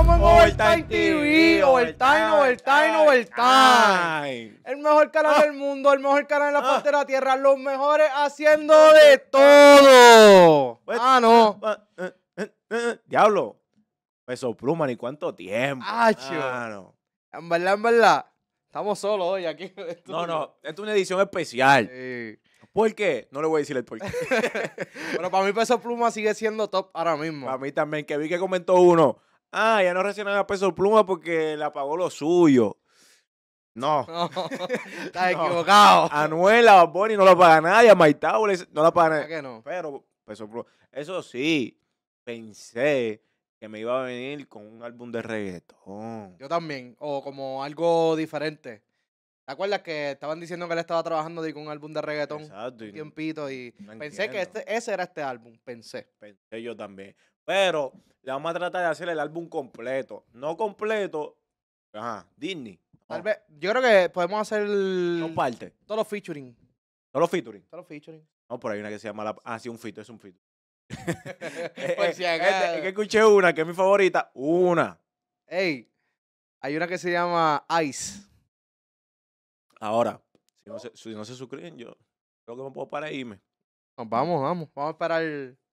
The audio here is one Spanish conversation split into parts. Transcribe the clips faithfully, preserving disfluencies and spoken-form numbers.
estamos en Overtime Overtime T V. T V, Overtime, Overtime, Overtime. El mejor canal del mundo, el mejor canal en la faz de la tierra. Los mejores haciendo de todo. Ah, no. Diablo. Peso Pluma, ni cuánto tiempo. Acho. Ah, no. En verdad, en verdad. Estamos solos hoy aquí. No, no. Esto es una edición especial. Sí. ¿Por qué? No le voy a decir el por qué. Pero para mí Peso Pluma sigue siendo top ahora mismo. Para mí también, que vi que comentó uno. Ah, ya no reaccionan a Peso Pluma porque le apagó lo suyo. No. No, estás No. equivocado. Anuel, a Bad Bunny no lo paga nadie. A Mike Towers no lo paga ¿Por nadie. qué no? Pero Peso Pluma. Eso sí, pensé que me iba a venir con un álbum de reggaetón. Yo también. O como algo diferente. ¿Te acuerdas que estaban diciendo que él estaba trabajando de- con un álbum de reggaetón? Exacto. Un y tiempito y no pensé que entiendo. este, ese era este álbum. Pensé. Pensé yo también. Pero le vamos a tratar de hacer el álbum completo. No completo. Ajá, Disney. Tal No, vez, yo creo que podemos hacer son partes. todos los featuring. Solo featuring. Todos los featuring. No, por ahí hay una que se llama la... Ah, sí, un fito, es un fito. Por si Eh, acaso. eh, Es que escuché una que es mi favorita. Una. Ey, hay una que se llama Ice. Ahora, si no se, si no se suscriben, yo creo que me puedo parar e irme. Nos vamos, vamos. Vamos a esperar.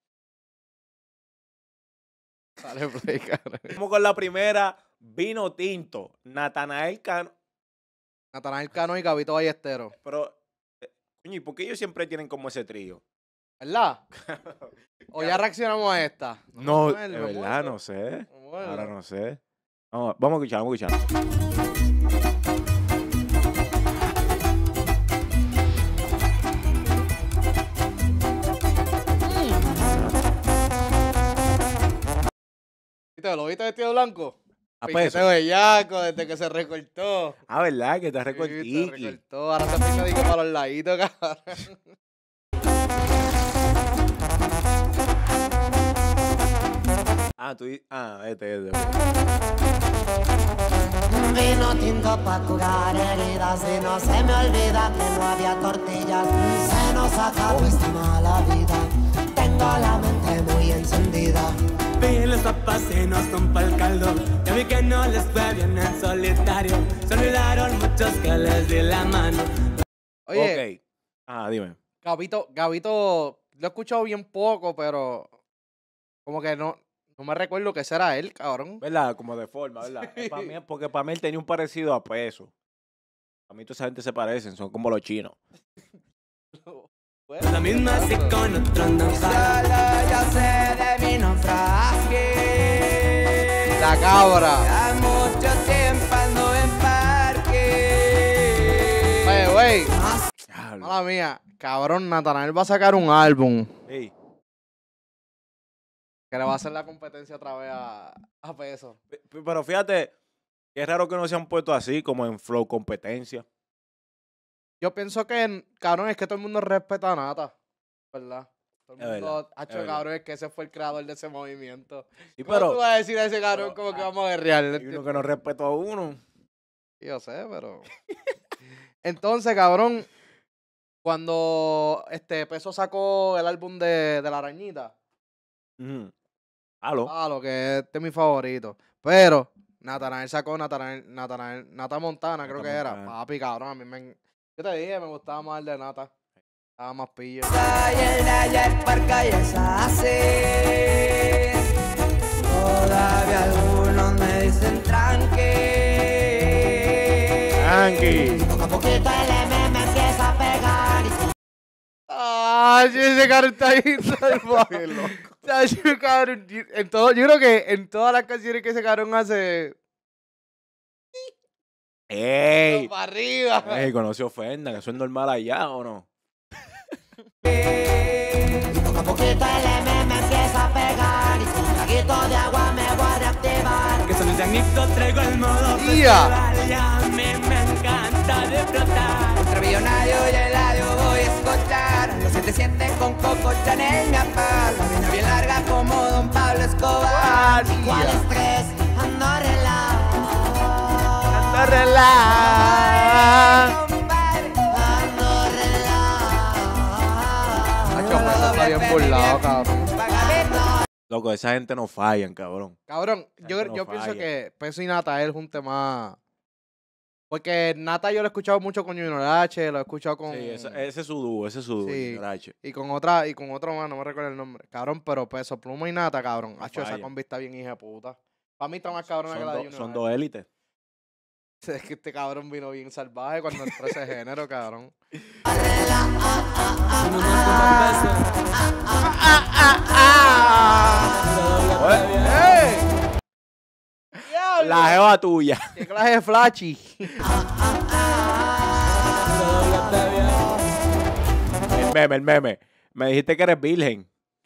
Dale play, cara. Vamos con la primera. Vino tinto. Natanael Cano. Natanael Cano y Gabito Ballesteros. Pero, eh, coño, ¿y por qué ellos siempre tienen como ese trío? ¿Verdad? ¿O ya reaccionamos a esta? No, me de muero, me verdad, muero, no sé. me muero. Ahora no sé. Vamos, vamos a escuchar, vamos a escuchar. ¿Viste? ¿Lo viste vestido blanco? A Piquete peso. bellaco desde que se recortó. Ah, ¿verdad? Que te Sí, se recortiki. recortó. Ahora se pinta de que para los laditos, cabrón. Ah, tú di- Ah, este, este. Vino tinto pa' curar heridas y no se me olvida que no había tortillas. Se nos acabó esta mala vida. Tengo la mente muy encendida. Vi los papas y no son pa'l caldo. Ya vi que no les fue bien en solitario. Se olvidaron muchos que les di la mano. Oye, Ok. Ah, dime. Gabito, Gabito, lo he escuchado bien poco, pero como que no, no me recuerdo que ese era él, cabrón. ¿Verdad? Como de forma, ¿verdad? Sí. Pa' mí, porque para mí él tenía un parecido a peso. A mí toda esa gente se parecen, son como los chinos. Bueno, La misma así con otro no Solo yo sé de mi naufragio. la cabra. Ya mucho tiempo ando en parque. Oye, güey, Diablo. mala mía, cabrón, Natanael va a sacar un álbum Ey, que le va a hacer la competencia otra vez a, a Peso. pe- pe- pero fíjate, qué raro que no se han puesto así, como en flow competencia. Yo pienso que, cabrón, es que todo el mundo respeta a Nata, ¿verdad? Todo el Es mundo, verdad, hacho, es verdad. cabrón, es que ese fue el creador de ese movimiento. Sí, ¿Cómo tú pero vas a decir a ese cabrón pero, como que ah, vamos a guerrear? hay uno que no respetó a uno. Yo sé, pero... Entonces, cabrón, cuando este Peso sacó el álbum de, de La Arañita, Ujú. Aló. ah, lo que este es mi favorito. Pero Natanael sacó Natanael, Natanael, Nata Montana, creo Nata que era. Montana. Papi, cabrón, a mí me... Yo te dije, me gustaba más el de Nata. Estaba más pillo. Soy el de ayer por calles así. Todavía algunos me dicen tranqui. Tranqui. Poco a poquito el M me empieza a pegar. Y ¡Ay, ese cabrón está ahí! Bien loco. Ese cabrón, en todo, yo creo que en todas las canciones que ese cabrón hace... ¡Ey! ¡Para arriba! Ey, no se ofendan, eso es normal allá, ¿o no? poco a poquito el M me empieza a pegar. Y con un traguito de agua me voy a reactivar. Que son el tecnico, traigo el modo ¡Ya! festival. Y a mí me encanta disfrutar. Entre millonario y helado voy a escuchar. Los siete siete con Coco Chanel me apar. La vida bien larga como Don Pablo Escobar. ¿Cuál estrés? Ando relajado. ¡Anda, relaja! Compadre, ando relajado. Hacho, Peso está bien burlado, cabrón. Loco, esa gente no fallan, cabrón. Cabrón, yo, gente no yo pienso falla. que Peso y Nata es un tema. Porque Nata yo lo he escuchado mucho con Junior H, lo he escuchado con. Sí, ese, ese es su dúo, ese es su dúo, Sí. Junior H. Y con otra, y con otro más, no me recuerdo el nombre. Cabrón, pero Peso Pluma y Nata, cabrón. No Hacho, esa falla. combi está bien hija de puta. Para mí está más cabrona Son, que la de do- Junior son H. dos élites. Es que este cabrón vino bien salvaje cuando entró ese género, cabrón. Somos más que un beso. ¡Ey! ¡Diablo! La jeva tuya. ¡Qué clase de flashy! El meme, el meme. Me dijiste que eres virgen.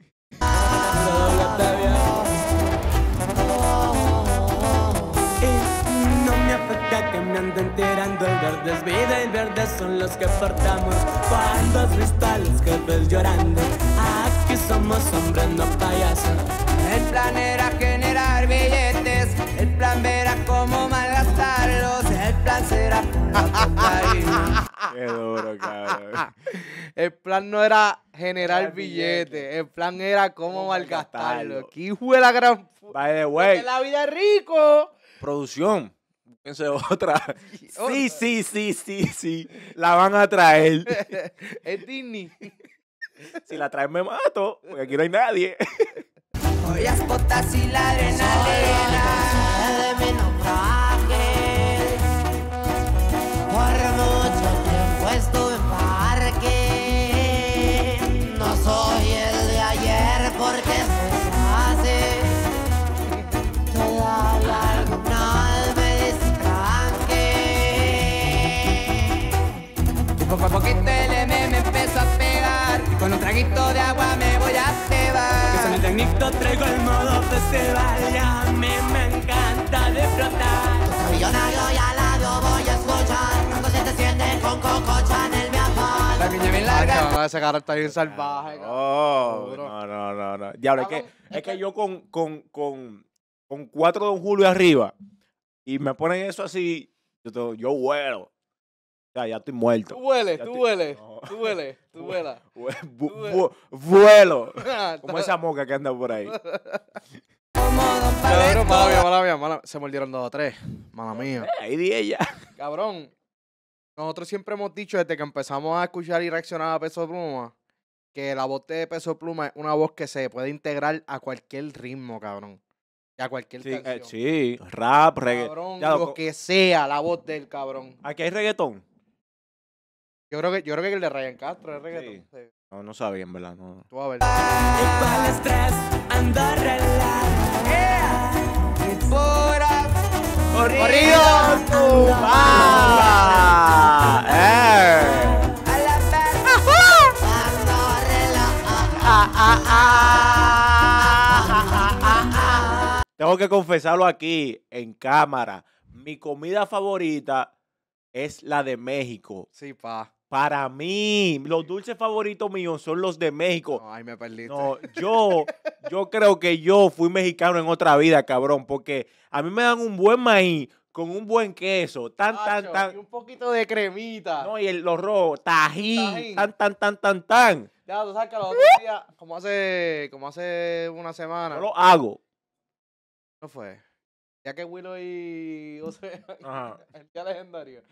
Y no me afecta que me anden tirando. El verde es vida y el verde son los que portamos. Cuando has visto a los jefes llorando, aquí somos hombres, no payasos. El plan era generar billetes, el plan verá cómo malgastarlos, el plan será con la cocaína. Qué duro, cabrón. El plan no era generar Generar billetes, billetes. el plan era cómo Cómo malgastarlo. malgastarlo. ¡Qué hijo de la gran... fu- By the Porque way, la vida es rico! producción. Búsquense otra. Otra. Sí, sí, sí, sí, sí. La van a traer. Es Disney. Si la traen me mato, porque aquí no hay nadie. Ollas, potas y la adrenalina. De mi naufrague. Por mucho tiempo estuve en parque. No soy el de ayer porque se hace. Todavía alguna me distraje. Y poco a poquito el M me empezó a pegar. Y con un traguito de agua me voy a Que cebar. son el técnico, traigo el modo festival. Y a mí me encanta disfrutar. Soy millonario y al lado voy a escuchar. Cuando se te siente con Coco Chanel me La afana. piña bien Ay, larga. cabrón, ese cabrón está bien salvaje. cabrón. Oh, Duro. no, no, no, no. Diablo, es que, Cabrón, es que yo con, con, con, con cuatro Don Julio arriba y me ponen eso así, yo, te- yo vuelo. O sea, ya estoy muerto. Tú hueles, Ya tú estoy- hueles, No. tú hueles, tú vuelas. Vue- vu- Tú- vu- vuelo. Ah, Como esa moca que anda por ahí. Como Don Pablo Cabrón, mala mía, Escobar. mala mía, mala- se mordieron dos o tres. Mala mía. Eh, ahí di ella. Cabrón, nosotros siempre hemos dicho desde que empezamos a escuchar y reaccionar a Peso Pluma que la voz de Peso Pluma es una voz que se puede integrar a cualquier ritmo, cabrón. Y a cualquier Sí, eh, canción. sí, rap, reggaetón. Cabrón, Ya, lo loco, que sea la voz del cabrón. aquí hay reggaetón. Yo creo que, yo creo que el de Ryan Castro es reggaetón. Sí. No, no sabía, en verdad. No. Tú a ver. Y para el estrés ando a relajar. Pura ¡Corrido! ¡Ah! ¡Eh! a la par. Tengo que confesarlo aquí en cámara. Mi comida favorita es la de México. Sí, pa. Para mí, los dulces favoritos míos son los de México. No, ahí me perdiste. No, yo, yo creo que yo fui mexicano en otra vida, cabrón, porque a mí me dan un buen maíz con un buen queso, tan, tan, Tacho, y tan. un poquito de cremita. No, y el, los rojos, tajín, Tajín. tan, tan, tan, tan, tan. Ya, tú sabes que los otros días, como hace, como hace una semana, No lo hago. ¿no fue? Ya que Willow y José, Ajá. el día legendario.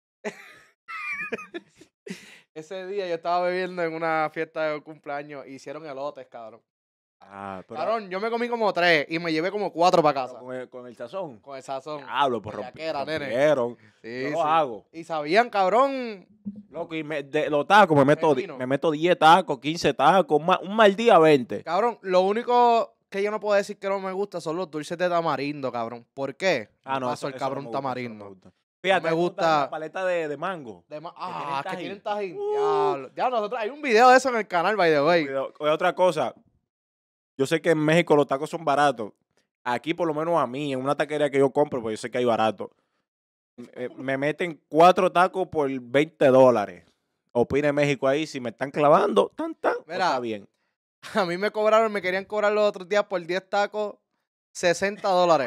Ese día yo estaba bebiendo en una fiesta de cumpleaños y hicieron elotes, cabrón. Ah, pero, Cabrón, yo me comí como tres y me llevé como cuatro para pero casa. con, el, con el sazón. Con el sazón. Diablo, pues rompi- Bellaquera, nene. rompieron. Sí, Yo sí. lo hago. Y sabían, cabrón. Loco, y me, de los tacos me meto, di- vino. me meto diez tacos, quince tacos, ma- un mal día veinte. Cabrón, lo único que yo no puedo decir que no me gusta son los dulces de tamarindo, cabrón. ¿Por qué? Ah, no, Paso eso- el eso no cabrón me gusta, eso no tamarindo. me gusta. Fíjate, me me gusta- gusta la paleta de, de mango. De ma- tienen ah, que tajín. tienen tajín. Uh. Diablo. Ya, nosotros, hay un video de eso en el canal, by the way. Cuidado. Oye, otra cosa, yo sé que en México los tacos son baratos. Aquí, por lo menos a mí, en una taquería que yo compro, pues yo sé que hay barato. eh, me meten cuatro tacos por veinte dólares. Opine México ahí, si me están clavando, tan, tan, pues Mira. está bien. A mí me cobraron, me querían cobrar los otros días por diez tacos, sesenta dólares.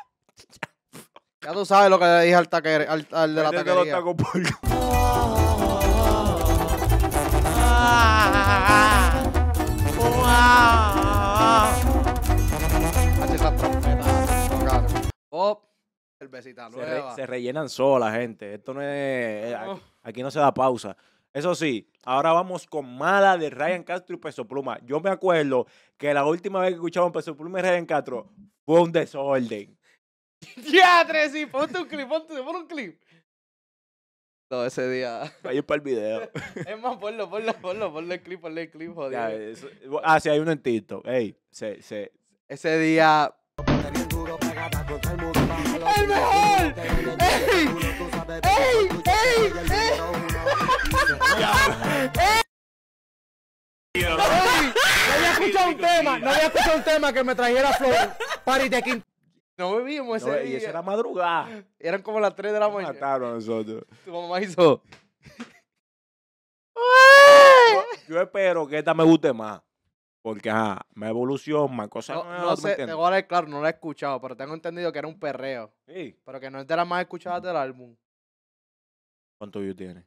Ya tú sabes lo que le dije al, taquere, al, al de la Métete los taquería. tacos por... cervecita Se, re- nueva. se rellenan solas, gente. Esto no es. eh, No. Aquí, aquí no se da pausa. Eso sí, ahora vamos con Mala de Ryan Castro y Peso Pluma. Yo me acuerdo que la última vez que escuchamos Peso Pluma y Ryan Castro fue un desorden. ¡Diatre! Sí, ponte un clip, ponte, pon un clip. No, ese día. Vaya para el video. Es más, ponlo, ponlo, ponlo, ponle el clip, ponle el clip, Ya, jodido. eso- ah, sí, hay uno en TikTok. Ey, se, se, Ese día. ¡El mejor! ¡Ey! ¡Ey! ¡Ey! ¡Ey! No había escuchado un tema, no había escuchado un tema que me trajera Flow Party de Quinto. No bebimos ese no, día. y eso era madrugada. Eran como las tres de la Nos mañana. mataron a nosotros. Tu mamá hizo. Yo, yo espero que esta me guste más. Porque, ajá, más evolución, más cosas. No, nuevas, no ¿tú me sé, te entiendes? voy a dar claro, no lo he escuchado, pero tengo entendido que era un perreo. Sí. Pero que no es de las más escuchadas del álbum. ¿Cuánto views tiene?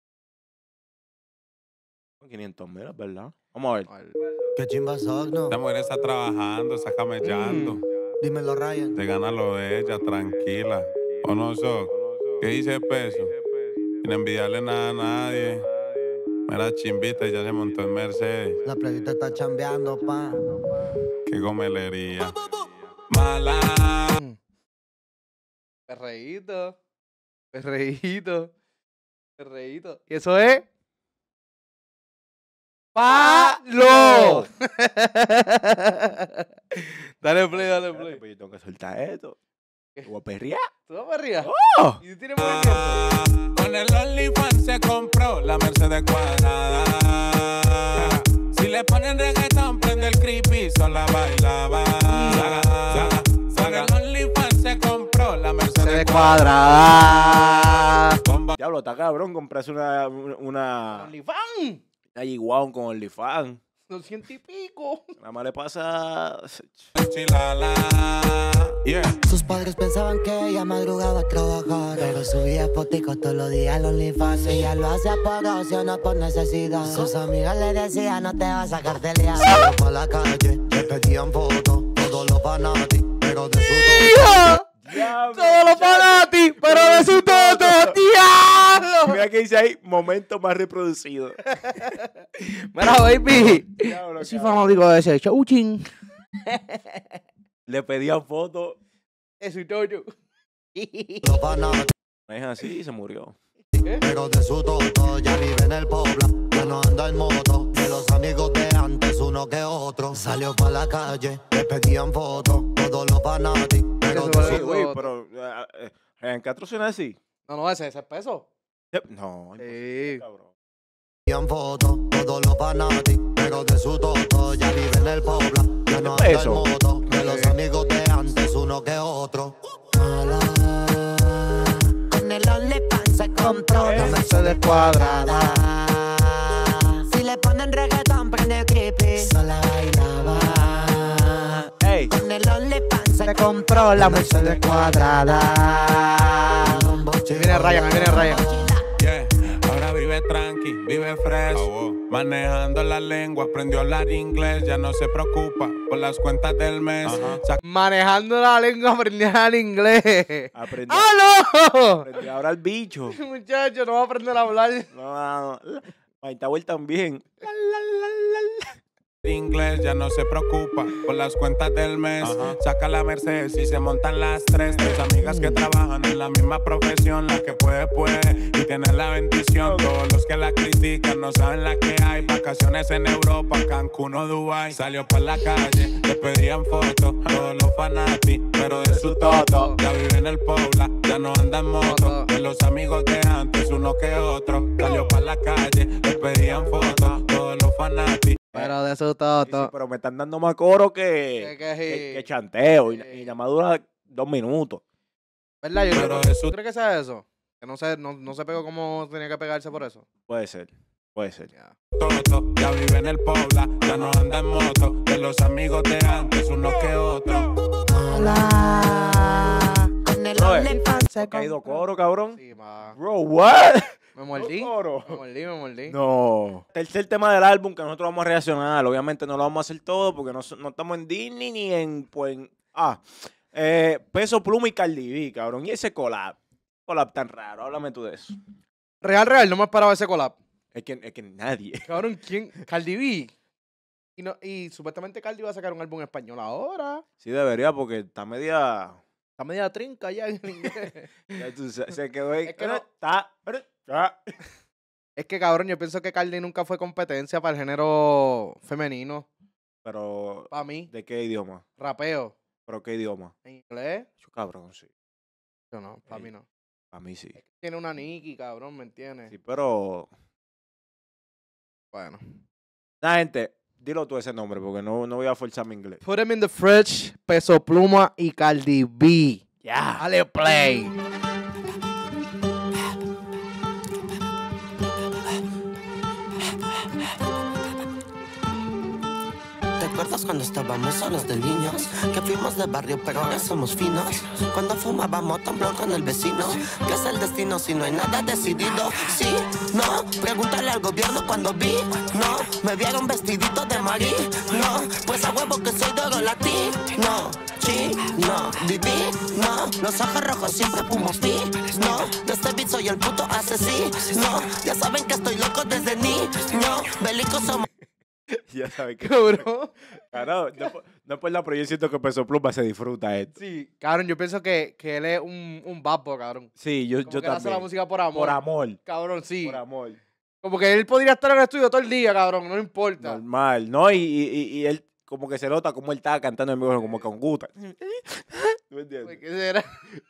quinientos mil, ¿verdad? Vamos a ver. A ver. Qué chimba sos, ¿no? La mujer está trabajando, está camellando. Dímelo, Ryan. Te gana lo de ella, tranquila. ¿O no, Soc? ¿Qué dice el peso? Sin envidiarle nada a nadie. Mira, chimbita, ya se montó en Mercedes. La playita está chambeando, pa. Qué gomelería. Mala. Perreíto. Perreíto. Perreíto. Y eso es. ¡Palo! Dale play, dale Espérate, play. pues yo tengo que soltar esto. Te voy a perrear. ¿Tú no perrías? ¡Oh! ¿Y tú tienes movimiento? Con el OnlyFans se compró la Mercedes cuadrada. Si le ponen reggaetón, prende el creepy, sola bailaba. Saga, saga, saga. Con el OnlyFans se compró la Se Mercedes de cuadrada. Bomba. Diablo, está cabrón comprarse una, una, OnlyFans. una G-Wow con OnlyFans. doscientos y pico. Nada más le pasa. Chilala. Yeah. Sus padres pensaban que ella madrugaba a trabajar, pero subía foticos todos los días al OnlyFans. Ella lo hacía por ocio, no por necesidad. Sus amigas le decían, no te vas a cartelear. Salió pa' la calle, le pedían fotos, todos los fanatis, pero de su ¡Hija! Diablo, Todos los fanatis, pero de su toto, diablo. Mira que dice ahí, momento más reproducido. Mira, baby. Diablo, Soy cabrón. fanático de ese chauchín. Le pedían fotos. Eso y todo. los fanatis, No es así y se murió. pero de su toto. Ya vive en el pueblo, ya no anda en moto. De los amigos de antes, uno que otro. Salió pa' la calle, le pedían fotos, todos los fanatis, pero Eso de va su Sí, Eso- güey, pero. eh, eh, ¿En Castro suena así? No, no, ese, ese es peso. Eh, No, imposible, Sí. cabrón. pedían fotos, todos los fanatis, pero de su toto. Ya vive en el pueblo, ya no anda en Eso. moto. De los Sí. amigos de antes, uno que otro. Mala. Con el OnlyFans se compró la Mercedes cuadrada. Si le ponen reggaetón, prende creepy, sola bailaba. Ey, Con el OnlyFans se compró la Mercedes cuadrada. Ahí viene Ryan, ahí viene Ryan. Yeah. Ahora vive tranqui, vive fresh. Manejando la lengua, aprendió a hablar inglés. Ya no se preocupa por las cuentas del mes. Saca Manejando la lengua, aprendí a hablar inglés. aprendí, ¡Ah, aprendí ahora el bicho. no! Muchacho, no va a aprender a hablar. No, no, no. Maitawel también. inglés, ya no se preocupa por las cuentas del mes. Saca la Mercedes y se montan las tres. Tres amigas que trabajan en la misma profesión. La que puede, puede y tiene la bendición. Todos los que la critican no saben la que hay. Vacaciones en Europa, Cancún o Dubai. Salió por la calle, le pedían fotos. Todos los fanatis, pero de su toto. Ya vive en el Pobla, ya no anda en moto. De los amigos de antes, uno que otro. Salió por la calle, le pedían fotos. Todos los fanatis. Pero de su Sí, sí, toto. pero me están dando más coro que, Que- que sí. que, que chanteo. Y, Sí. y nada más dura dos minutos. ¿Verdad? Yo Pero creo, eso- ¿Tú crees que sea eso? Que no se, no, no se pegó como tenía que pegarse por eso. Puede ser, puede ser. Ya. Toto, ya vive en el Pobla, ya no anda en moto. De los amigos de antes, uno que otro. Mala. Con el Bro, OnlyFans se Ha caído compró. coro, cabrón. Sí, ma. Bro, what? Me mordí. Coro. Me mordí, me mordí. No. Tercer tema del álbum que nosotros vamos a reaccionar. Obviamente no lo vamos a hacer todo porque no, so- no estamos en Disney ni en, pues, en- ah, Eh, Peso Pluma y Cardi B, cabrón. Y ese collab. Collab tan raro. Háblame tú de eso. Real, real, no me esperaba ese collab. Es que, es que nadie. Cabrón, ¿quién? Cardi B. Y, no, y supuestamente Cardi va a sacar un álbum en español ahora. Sí debería porque está media... Está media trinca ya en inglés. Ya tú se, se quedó ahí. Es que no- Está, está. Es que, cabrón, yo pienso que Cardi nunca fue competencia para el género femenino. Pero, Para mí, ¿de qué idioma? rapeo. ¿Pero qué idioma? En inglés, Yo, cabrón, sí. yo no, para Ey. mí no. A mí sí. Tiene una Nicki, cabrón, ¿me entiendes? Sí, pero... Bueno. Nah, gente, dilo tú ese nombre porque no, no voy a forzar mi inglés. Put him in the fridge, Peso Pluma y Cardi B. Ya. Dale play. ¿Te acuerdas cuando estábamos solos de niños? Que fuimos de barrio pero ahora somos finos. Cuando fumábamos tan blanco con el vecino. ¿Qué es el destino si no hay nada decidido? Sí, no, pregúntale al gobierno cuando vi. No, me vieron vestidito de marí. No, pues a huevo que soy de oro latino. Sí, no, viví, no, los ojos rojos siempre fumo pi. No, de este beat soy el puto asesino. Ya saben que estoy loco desde niño. Bélicos somos. Ya sabes que... Cabrón. Claro, no, por- no por la pero yo siento que Peso Pluma se disfruta esto. Sí, cabrón, yo pienso que, que él es un, un babo, cabrón. Sí, yo, Como yo que él hace la también. música por amor. Por amor. Cabrón, sí. Por amor. Como que él podría estar en el estudio todo el día, cabrón, no le importa. Normal, ¿no? Y, y, y él como que se nota como él está cantando en vivo como con gusta. ¿Tú me entiendes? Pues, ¿qué será?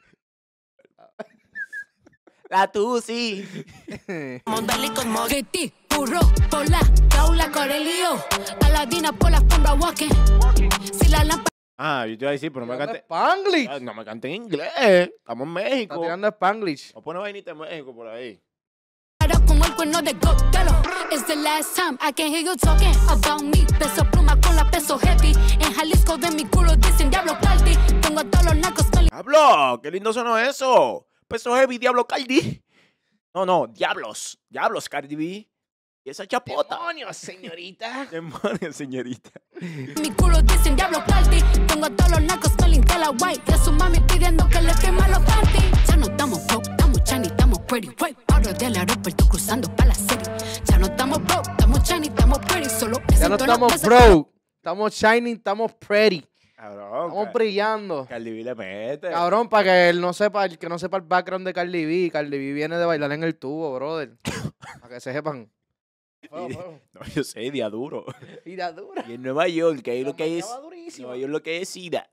La Tusi. Bélicos mo- Getty, burro, pola, jaula, corelio, Aladina por la alfombra walking. Si la lámpara Ah, yo te iba a decir, pero no me Tirando cante. Spanglish. Ah, No me cante en inglés. Estamos en Está México. tirando Spanglish. No pone vainita en México por ahí. como el cuerno de Gotelo. It's the last time I can hear you talking about me. Peso Pluma con la peso heavy. En Jalisco de mi culo dicen Diablo Caldi. Tengo a todos los nacos con ¡Diablo! ¡Qué lindo sonó eso! Peso Heavy, Diablo Cardi. No, no, Diablos. Diablos, Cardi B. Y esa chapota. ¡Demonios, señorita! Demonios, señorita. mi culo dicen Diablo Caldi. Tengo a todos los nacos con Lintela White. Y a su mami pidiendo que le quema los panties. Ya no estamos broke, estamos shiny, estamos pretty. Right, ahora del aeropuerto cruzando pa' la city. Ya no estamos broke, estamos shiny, estamos pretty. Solo Ya no estamos broke. Estamos shining, estamos pretty. Cabrón. Estamos Ca- brillando. Cardi B le mete. Cabrón, para que él no sepa, el que no sepa el background de Cardi B, Cardi B viene de bailar en el tubo, brother. Para que se sepan. Fuego, fuego. No, yo sé, día duro. Y da dura. Y en Nueva York, que ahí lo que hay es. Estaba durísima. Nueva York lo que es SIDA.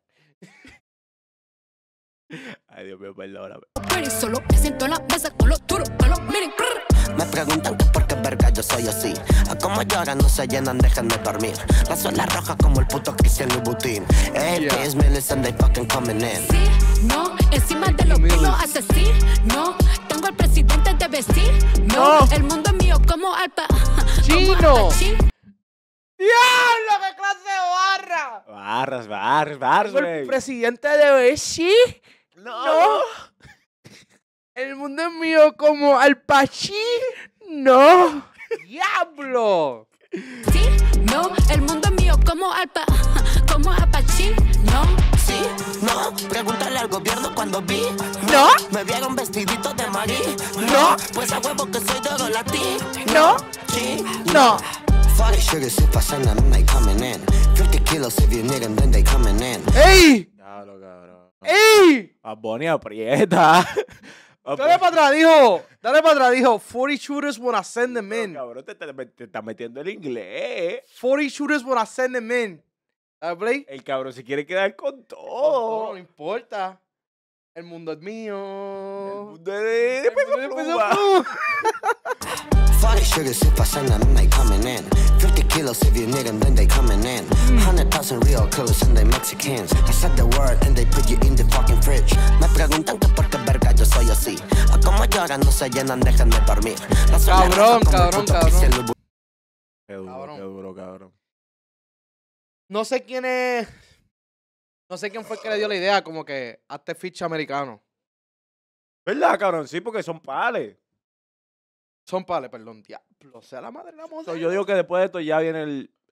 Ay, Dios mío, perdóname. pretty. Solo me siento en la mesa con los duros pelos. Miren, brr. Me preguntan que por qué verga yo soy así. A cómo lloran no se llenan, déjenme dormir. La suela roja como el puto Cristian Louboutin. Hey, Yeah. Chris Millis and they fucking coming in. Sí, no, encima de los Miles. pinos asesino. Tengo al presidente de vestir. No, No. el mundo es mío como Alpa. Chino. Como Alpa Chin. ¡Diablo, qué clase de barra! Barras, barras, barras, Tengo el güey. presidente de Beshi. No. El mundo es mío como Al Pacino. No. ¡Diablo! Sí, no, el mundo es mío como Alpa. Como Alpa Chin. No, Sí, no, pregúntale al gobierno cuando vi. No. Me vieron vestidito de marí. No. Pues a huevo que soy de oro latino. No. Sí, No. forty sugars if I send them, they coming in. fifty kilos if you need them, then they coming in. ¡Ey! Diablo, cabrón. ¡Ey! A Bonnie aprieta. Bad Dale Bunny- para atrás, dijo. Dale para atrás, dijo. forty shooters wanna send them in. Cabrón, te, te, te está metiendo el inglés. forty shooters wanna send them in. ¿Dale play? El cabrón se quiere quedar con Oh, todo. no importa. El mundo es mío. El mundo de, de El Peso mundo es Peso Pluma. Pluma. forty sugars if I send them, they coming in. fifty kilos if you need them, then they coming in. one hundred thousand real killers and they Mexicans. I said the word and they put you in the fucking fridge. Me preguntan que por qué verga yo soy así. A cómo lloran no se llenan, déjenme dormir. La suela Cabrón, roja como el cabrón, puto cabrón. Cristian Louboutin. Qué duro, Cabrón. qué duro, cabrón. No sé quién es. No sé quién fue el que le dio la idea, como que hazte ficha americano. ¿Verdad, cabrón? Sí, porque son pales. Son pales, perdón, diablo. Sea la madre de la So, moza. yo digo que después de esto ya viene el,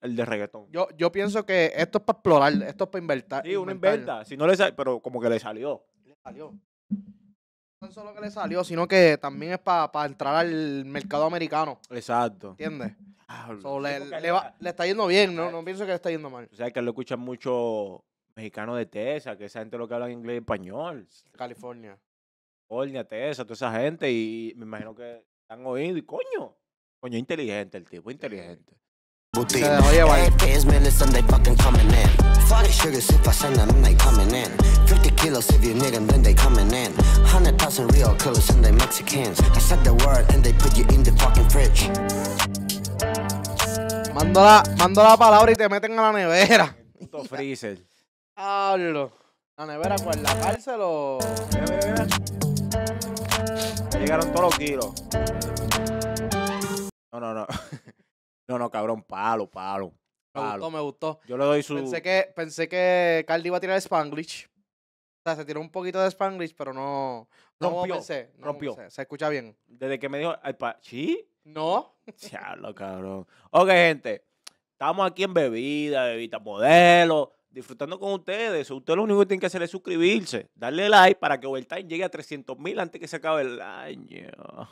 el de reggaetón. Yo, yo pienso que esto es para explorar, esto es para inventar. Sí, uno inventa. Si no le sale, pero como que le salió. Le salió. No es solo que le salió, sino que también es para entrar al mercado americano. Exacto. ¿Entiendes? Ah, So, sí, le, porque le va- le está yendo bien, no, no pienso que le está yendo mal. O sea, que lo escuchan mucho mexicanos de Texas, que esa gente lo que habla inglés y español. California. California, Texas, toda esa gente. Y me imagino que están oídos. Y coño, coño, inteligente el tipo, inteligente. Se dejó llevar. Days, man, listen, they fucking coming in. forty sugars if I send them, they coming in. fifty kilos if you need them, then they coming in. one hundred thousand real killers and they Mexicans. I said the word and they put you in the fucking fridge. Mando la, mando la palabra y te meten a la nevera. Puto freezer. Hablo. ¿La nevera cuál? ¿La cárcel o...? Mira, mira, mira. Ya llegaron todos los kilos. No, no, no. No, no, cabrón, palo, palo. Me palo. gustó, me gustó. Yo le doy su... Pensé que, pensé que Cardi iba a tirar Spanglish. O sea, se tiró un poquito de Spanglish, pero no... No como Rompió, pensé, no como rompió. pensé. Se escucha bien. Desde que me dijo... Ay, pa... ¿Sí? ¿No? Diablo, cabrón. Ok, gente. Estamos aquí en Bebida, Bebita Modelo, disfrutando con ustedes. Ustedes lo único que tienen que hacer es suscribirse, darle like para que Overtime llegue a trescientos mil antes que se acabe el año.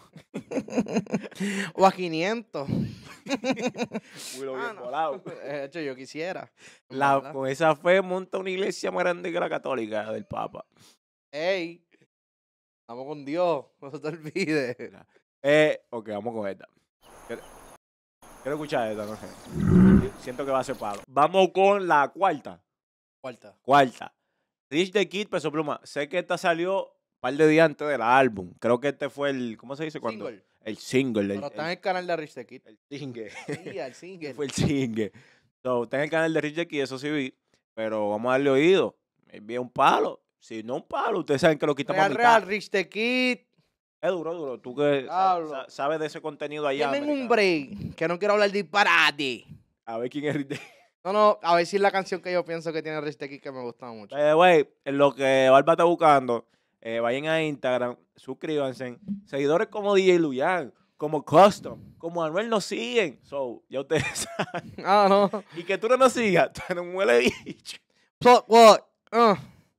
O a quinientos. Willow Ah, bien no. volado. De hecho, yo quisiera. La- ¿Verdad? con esa fe monta una iglesia más grande que la católica del Papa. Ey, estamos con Dios, no se te olvide. Eh, ok, vamos con esta. Quiero, quiero escuchar esta, no sé. Siento que va a ser palo. Vamos con la cuarta. Cuarta. Cuarta. Rich the Kid, Peso Pluma. Sé que esta salió un par de días antes del álbum. Creo que este fue el, ¿cómo se dice? Cuando? Single. El single. El, Pero está en el, el canal de Rich the Kid. el single. Sí, el single. Fue el single. So, está en el canal de Rich the Kid, eso sí vi. Pero vamos a darle oído. Envía un palo. Si no un palo, ustedes saben que lo quitamos a Real, mitad. real, Rich the Kid. Es duro, duro. Tú que Diablo. sa- sa- sabes de ese contenido allá. Tienen un americano. break, que no quiero hablar de disparate. A ver quién es Rich the Kid. No, no, a ver si es la canción que yo pienso que tiene Rich the Kid que me gusta mucho. By the way, en lo que Barba está buscando, eh, vayan a Instagram, suscríbanse. Seguidores como D J Luyan, como Custom, como Anuel nos siguen. So, ya ustedes saben. Ah, no. Y que tú no nos sigas, tú eres un huele bicho. Fuck what? Uh.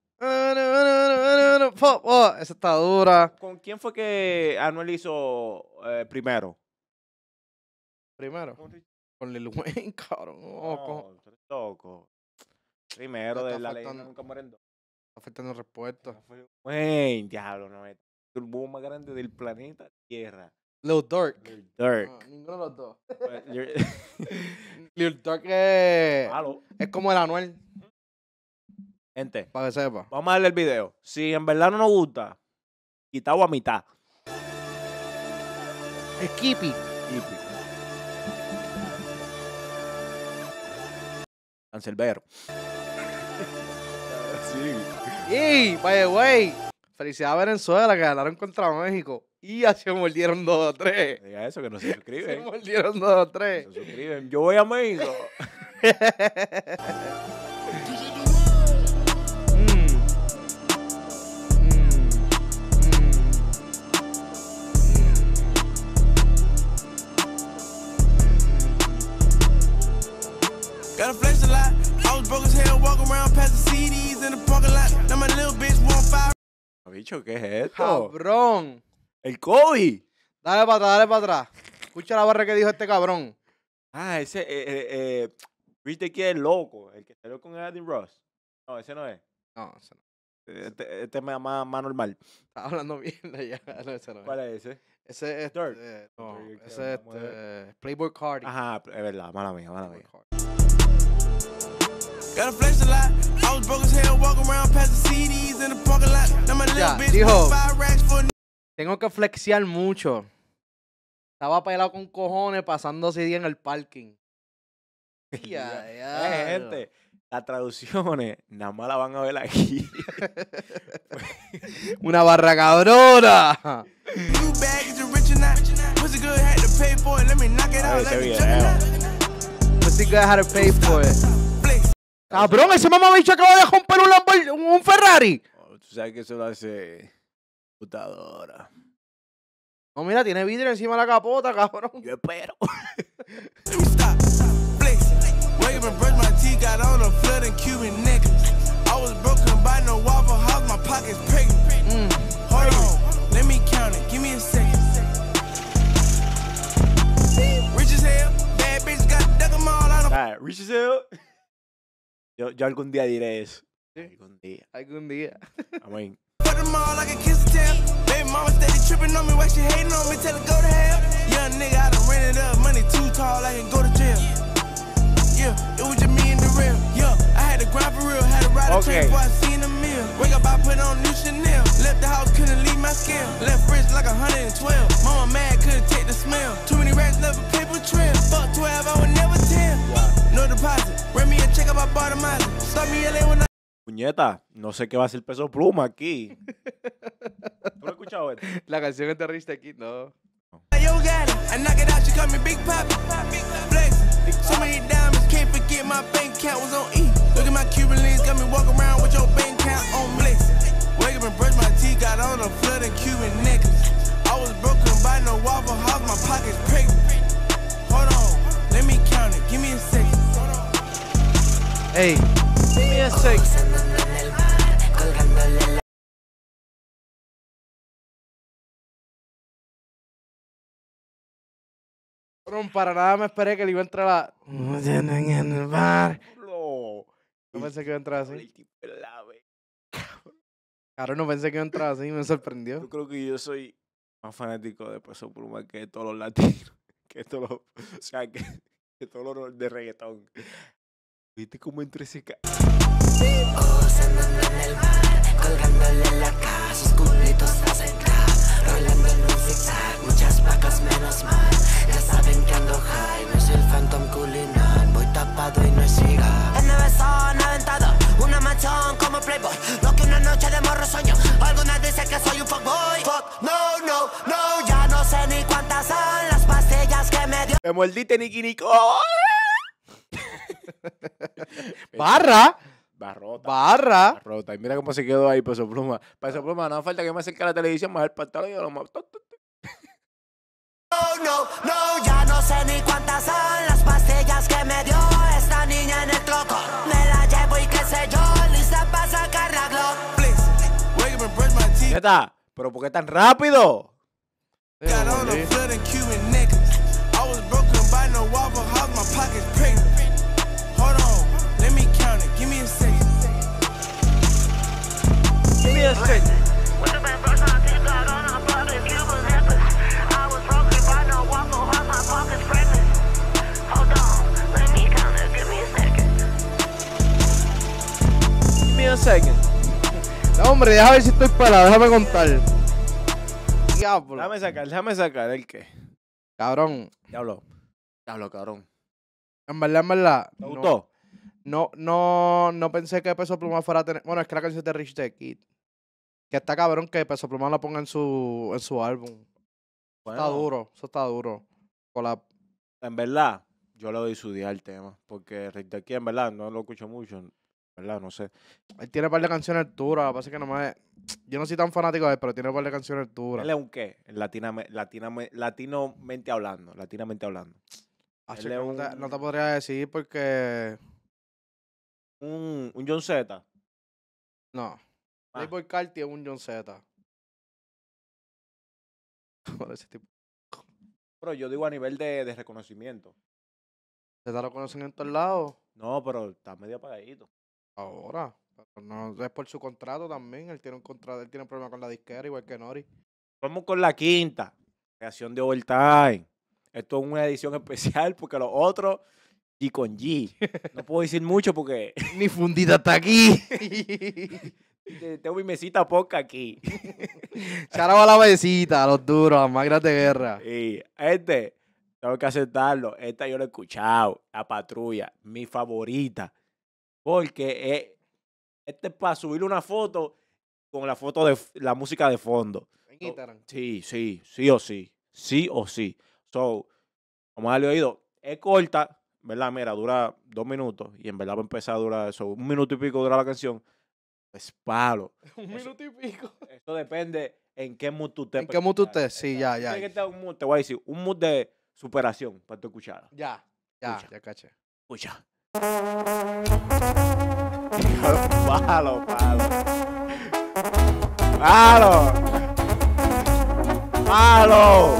Fuck what? Esa está dura. ¿Con quién fue que Anuel hizo eh, primero? Primero. Con Lil Wayne, cabrón. Oh, co- No, tú eres loco. Primero Me de está la ley faltando- nunca mueren dos. Está faltando respuesta. Wayne, diablo, no es el boom más grande del planeta Tierra. Lil Durk. Lil Durk. No, ninguno de los dos. Pues, you're- Lil Durk es, Malo. es como el Anuel, Gente, para que sepa. vamos a darle el video. Si en verdad no nos gusta, quitado a mitad. Skippy. Hippie. Cancelbero. Sí. Y, by the way, felicidades a Venezuela que ganaron contra México. Y ya se mordieron dos o tres. Diga eso, que no se Se suscriben. mordieron dos o tres. Se suscriben. Yo voy a México. Mm. Mm. Gotta flex a lot. I was broke as hell, walking around past the C Ds in the parking lot. Now my little bitch want five. Bicho, ¿qué es esto? Cabrón. El Kobe. Dale para atrás, dale para atrás. Escucha la barra que dijo este cabrón. Ah, ese, eh, eh, eh, Rich the Kid es loco. El que salió con Adam Ross. No, ese no es. No, ese no. Este, este es más, más, más normal. Está hablando bien ya. No, ese no es. ¿Cuál es ese? Ese es. Dirk. eh, no, Dirk, que ese es hablamos de- este, Playboy Cardi. Ajá, es verdad, mala mía, mala mía. Playboy Cardi. Gotta flex a lot. I was broke as hell, walking around past the C Ds in the parking lot. Now my little Ya, bitch dijo. want five racks for a Tengo que flexear mucho. Estaba pelado con cojones pasando C D en el parking. Ya, Eh, ya. gente, las traducciones nada más la van a ver aquí. Una barra cabrona. new bag. Is it rich or not? Pussy good, had to pay for it. Let me knock it A out ver like ese a video. juggernaut. Pues sí que had to pay for it. Flex. Cabrón, ese mamabicho acaba de romper un, Lamborghini- un Ferrari. Oh, tú sabes que eso lo hace computadora. No, mira, tiene vidrio encima de la capota, cabrón. Yo espero. Let me stop. Flex. Wake up and brush my teeth, got on a flood and Cuban niggas. I was broken by no Waffle House, my pockets pregnant. Mm. Hold on, let me count it, give me a second. Rich as hell, bad bitch got duck them all out of. Ah, Rich as hell. Yo, yo algún día diré eso. Sí. Algún día. Algún día. Amén. Fuck them all like a kiss a tail. Baby mama steady tripping on me, why she hating on me, tell her go to hell. Young nigga, I done rented up, money too tall, I can go to jail. Yeah, it was just me and the real. Yeah, I had to grind for real, had to ride a Okay. train before I seen the meal. Wake up, I put on new Chanel. Left the house, couldn't leave my scale. Left rich like a hundred and twelve. Mama mad, couldn't take the smell. Too many racks, left a paper trail. Fuck twelve, I would never ten. No deposit, rent me a check up, I bought a Mazda. Stop me L A when I. Puñeta, no sé qué va a ser Peso Pluma aquí. ¿Tú lo has escuchado esto? La canción es de Rich the Kid, no. Yo got it, I knock it out, you call me Big Papi. Flex, so many diamonds, can't forget my bank account was on E. Look at my Cuban links, got me walk around with your bank account on Blix. Wake up and brush my teeth, got on a flood and Cuban niggas. I was broken by no Waffle House, my pockets pregnant. Hold on, let me count it, give me a second. Ey, give me a second. Cabrón, para nada me esperé que le iba a entrar a... en el bar. No. No pensé que iba a entrar así. El tipo es la ve- Cabrón, no pensé que iba a entrar así, me sorprendió. Yo creo que yo soy más fanático de Peso Pluma que todos los latinos. Que todos los... O sea, que, que todos los de reggaetón. ¿Viste cómo entró ese ca... Cenando en el bar, colgándole en la cara, sus culitos hacen clap, rolando en un zigzag, muchas vacas menos mal. Ya saben que ando high, no soy el Phantom Culinar, voy tapado y no es cigarro. En nueve son aventado, una mansión como Playboy, lo que una noche de morro sueño. Algunas dicen que soy un fuckboy. Fuck, no, no, no, ya no sé ni cuántas son las pastillas que me dio. ¡Me mordiste, Niki Nico! ¡Barra! Barrota. ¡Barra! Barrota. Y mira cómo se quedó ahí Peso Pluma. Peso Pluma, no falta que me acerque a la televisión, más el pantalón y yo lo mato. No, no, no, ya no sé ni cuántas son las pastillas que me dio esta niña en el troco. Me la llevo y qué sé yo, lista para sacar la Glock. Flex, wake up and brush my teeth. Neta, ¿pero por qué tan rápido? Got on a flood and Cuban niggas. I was broken by no Waffle House, my pockets pregnant. Hold on, let me count it, give me a second. Give me a second. Give me a second. No, hombre, déjame ver si estoy pelado, déjame contar. Diablo. Déjame sacar, déjame sacar. ¿El qué? Cabrón, Diablo. Diablo, cabrón. en verdad, en verdad. ¿Te no- gustó? No, no, no pensé que Peso Pluma fuera a tener... Bueno, es que la canción es de Rich the Kid. Que está cabrón que Peso Pluma la ponga en su, en su álbum. Está duro, eso está duro. Con la... En verdad, yo le doy su día al tema. Porque Rick de aquí, en verdad, no lo escucho mucho. En verdad, no sé. Él tiene un par de canciones duras, lo que pasa es que no me... Yo no soy tan fanático de él, pero tiene un par de canciones duras. Él es un qué? Latina, latina, latinomente hablando. Latinamente hablando. Ah, él chico, es no, te, un- no te podría decir porque... Un, un John Z. No. Ah. Playboy Carti es un John Z. Por ese tipo. Pero yo digo a nivel de, de reconocimiento. ¿Se lo conocen en todos lados? No, pero está medio apagadito. Ahora. Pero no es por su contrato también. Él tiene un contrato, él tiene un problema con la disquera, igual que Nori. Vamos con la quinta. Creación de Overtime. Esto es una edición especial porque los otros, G con G. No puedo decir mucho porque Ni fundita está aquí. te- tengo mi mesita poca aquí. Charaba la besita, a los duros, a más grandes de guerra. Y este, tengo que aceptarlo. Esta yo lo he escuchado. La Patrulla, mi favorita. Porque es, este es para subirle una foto con la foto de f- la música de fondo. En Instagram. Sí, sí, sí o sí. Sí o sí. So, vamos a darle oído. Es corta, ¿verdad? Mira, dura dos minutos. Y en verdad va a empezar a durar eso. Un minuto y pico dura la canción. Es palo. Un Eso- minuto y pico. Eso depende en qué mood tú estés. ¿En qué mood tú para estés? Sí, escuchar. ya, ya. Tiene que estar un mood, te voy a decir, un mood de superación para tu escuchar. Ya, ya, Escucha. ya caché. Escucha. Palo, palo. Palo. Palo.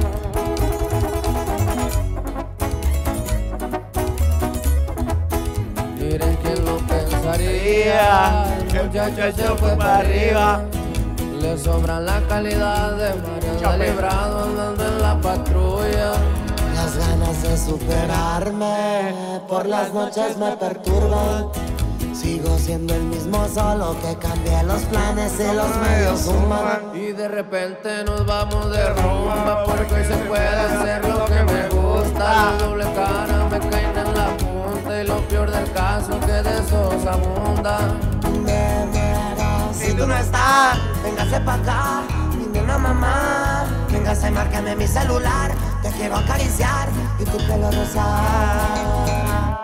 Miren quién lo pensaría. El muchacho se fue para arriba. Le sobra la calidad de Mario de librado andando en la patrulla. Las ganas de superarme por las noches me perturban. Sigo siendo el mismo, solo que cambié los planes y los medios suman. Y de repente nos vamos de rumba, porque hoy se puede hacer lo que me gusta. La doble cara me caen en la punta, y lo peor del caso que de esos abunda. Me muero si tú no estás, véngase pa' acá, dime una mamá. Véngase, márcame mi celular, te quiero acariciar y tu pelo rosar.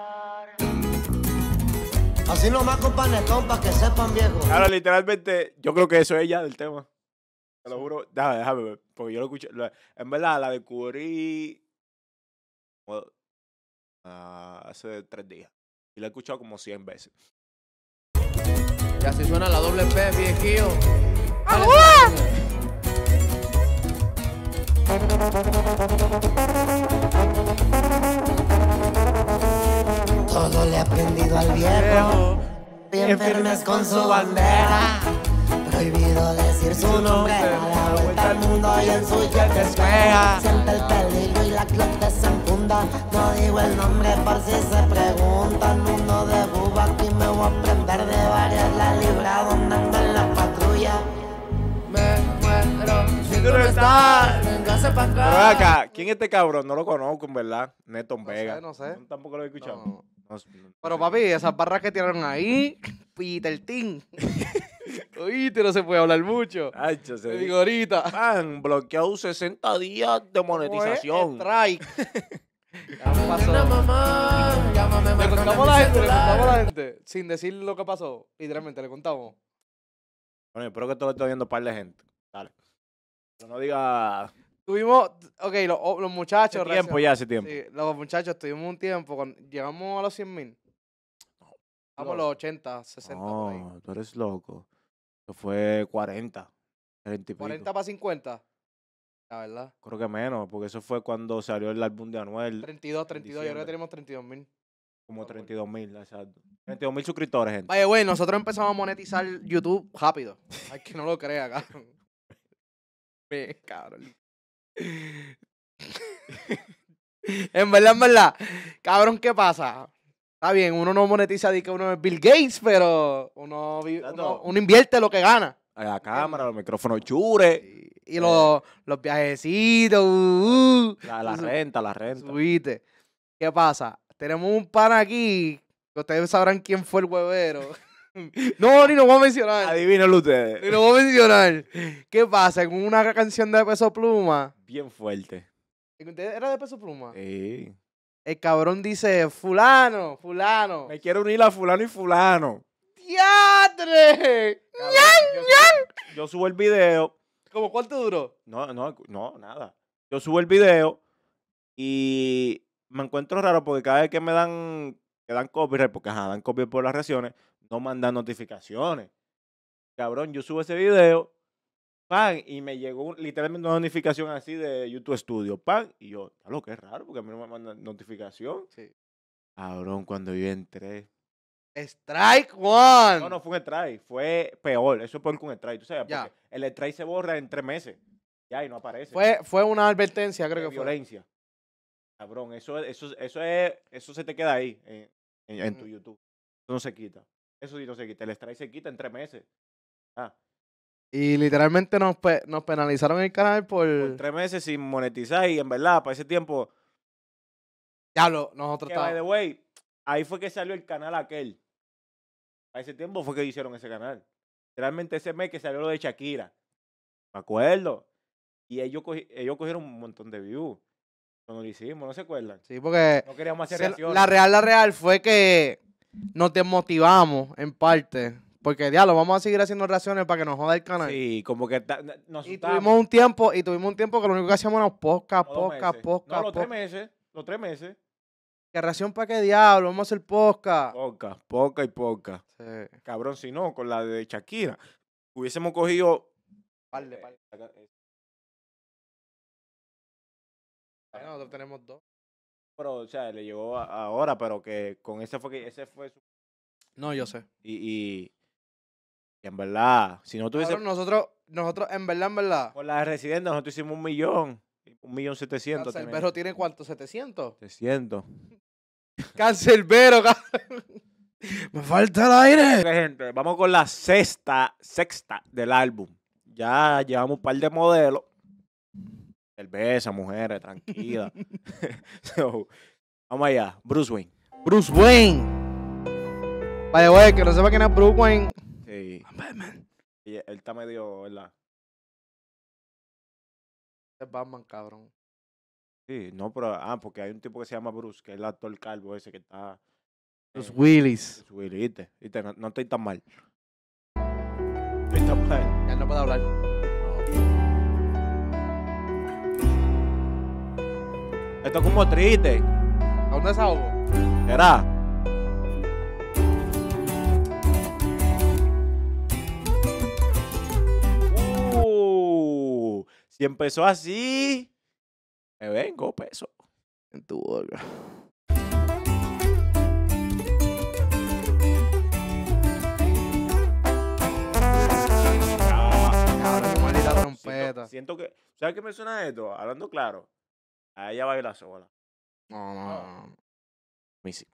Así nomás con panetón, pa' que sepan, viejo. Claro, literalmente, yo creo que eso es ya del tema. Te lo juro. Déjame, déjame ver, porque yo lo escuché. lo- en verdad, la descubrí como, ah, hace tres días. Y la he escuchado como cien veces. Y así suena la doble P, viejillo. Todo le he aprendido al viejo, bien firmes con su bandera. Prohibido decir su nombre, da la vuelta al mundo y en su jet despega. Siente el peligro y la clock se enfunda. No digo el nombre por si se preguntan. Mundo de buba, aquí me voy a aprender de varias. La librado andando en la patrulla. Me muero si tú no estás, véngase pa' Pero acá. ven acá, ¿quién es este cabrón? No lo conozco, en verdad. Neton Vega. sé, no sé. Tampoco lo he escuchado. No. No sé, no Pero sé. papi, esas barras que tiraron ahí, Peter Tin. Oíste, no se puede hablar mucho. Ay, yo Te sé. digo ahorita. Han bloqueado sesenta días de monetización. Strike. Ya me Una pasó. mamá, llámame, Le márcame contamos mi a la gente, le celular. contamos a la gente. Sin decir lo que pasó. Literalmente, le contamos. Bueno, espero que esto lo esté viendo un par de gente. Dale. Pero no diga Tuvimos, ok, los, los muchachos. hace tiempo reaccion- ya, hace tiempo. Sí, los muchachos tuvimos un tiempo, cuando llegamos a los cien mil. Vamos a los ochenta, sesenta por ahí. No, tú eres loco. Eso fue cuarenta. treinta y pico. cuarenta para cincuenta. La verdad. Creo que menos, porque eso fue cuando salió el álbum de Anuel. treinta y dos, treinta y dos. Yo creo que diciembre. tenemos treinta y dos mil. Como treinta y dos mil, exacto. treinta y dos mil suscriptores, gente. Vaya, güey, nosotros empezamos a monetizar YouTube rápido. Hay que no lo crea, cabrón. Ve, cabrón. En verdad, en verdad. Cabrón, ¿qué pasa? Está bien, uno no monetiza de que uno es Bill Gates, pero uno, vi- uno, Exacto. uno invierte lo que gana. A la cámara, los micrófonos chure, Y, y los, los viajecitos, uh, uh, la, la su- renta, la renta. subiste. ¿Qué pasa? Tenemos un pan aquí, que ustedes sabrán quién fue el huevero. No, ni lo voy a mencionar. Adivínenlo Ni ustedes. lo voy a mencionar. ¿Qué pasa? En una canción de Peso Pluma. Bien fuerte. ¿Era de Peso Pluma? Sí. El cabrón dice, fulano, fulano. Me quiero unir a fulano y fulano. ¡Diatre! Cabrón, yo, subo, yo subo el video. ¿Cómo cuánto duró? No, no, no, nada. Yo subo el video y me encuentro raro porque cada vez que me dan, que dan copyright, porque ajá, dan copyright por las reacciones, no mandan notificaciones. Cabrón, yo subo ese video, pan, y me llegó un- literalmente una notificación así de YouTube Studio, pan, y yo, a lo que es raro, porque a mí no me mandan notificación. Sí. Cabrón, cuando yo entré. Strike One. No, no fue un strike, fue peor, eso es peor que un strike, tú sabes, Ya. porque el strike se borra en tres meses, ya, y no aparece. Fue, fue una advertencia, creo de que fue. violencia. Cabrón, eso, eso, eso, es, eso se te queda ahí en, en- en tu Ujú. YouTube. Eso no se quita. Eso sí no se quita. El strike se quita en tres meses. Ah, Y literalmente nos, pe- nos penalizaron el canal por... por tres meses sin monetizar y en verdad, para ese tiempo, Diablo, nosotros que by the estábamos... way, ahí fue que salió el canal aquel. Para ese tiempo fue que hicieron ese canal. Realmente ese mes que salió lo de Shakira. Me acuerdo. Y ellos, cogi- ellos cogieron un montón de views. Cuando lo hicimos, ¿no se acuerdan? Sí, porque... No queríamos hacer se- reacciones. la real, la real fue que nos desmotivamos en parte. Porque, diablo, vamos a seguir haciendo reacciones para que nos joda el canal. Sí, como que ta- nos Y asustamos. tuvimos un tiempo, y tuvimos un tiempo que lo único que hacíamos era podcast, Como dos podcast, meses. podcast, No, los tres podcast. meses. Los tres meses. ¿Qué ración para qué diablo? Vamos a hacer podcast. Poca, poca y poca. Sí. Cabrón, si no, con la de Shakira, hubiésemos cogido... Parle, parle. Nosotros tenemos dos. Pero, o sea, le llegó a- ahora, pero que con ese fue que ese fue su... No, yo sé. Y, y, y en verdad, si no tuviese... Cabrón, nosotros, nosotros, en verdad, en verdad. Por la de Residente, nosotros hicimos un millón. Un millón setecientos. Cancerbero tiene cuánto, setecientos. setecientos. Cancerbero, cabrón. Me falta el aire. Ok, gente, vamos con la sexta, sexta del álbum. Ya llevamos un par de modelos. Cerveza, mujeres, tranquila. So, vamos allá. Bruce Wayne. Bruce Wayne. Vaya, güey, que no sepa quién es Bruce Wayne. Sí. Batman. Y él está medio, ¿verdad? Es Batman, cabrón. Sí, no, pero, ah, porque hay un tipo que se llama Bruce, que es el actor calvo ese que está... Bruce eh, Willis. Bruce Willis, ¿viste? ¿Viste? No, no estoy tan mal. Estoy tan mal. Ya él no puede hablar. Esto es como triste. ¿A dónde es ahogo? ¿Será? Uh, si empezó así, me vengo, peso. En tu boca. Cabrón, qué maldita Siento, trompeta. siento que, ¿sabes qué me suena esto? Hablando claro, a ella baila sola. No, no, no. A mí sí.